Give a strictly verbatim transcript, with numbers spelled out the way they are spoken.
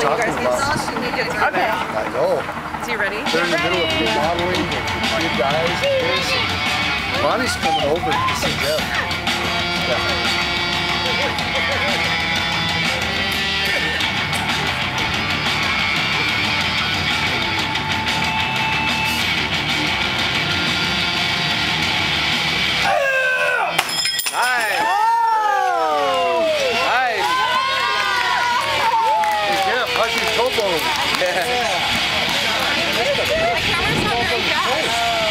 talking about. Okay. I know. Is he ready? They're in the middle of remodeling, and the kid dies and this. Bonnie's coming over to see Jeff. Yeah. Nice. Oh! Nice. Hey Jeff, how's your toe bone? Yeah. My camera's not very fast.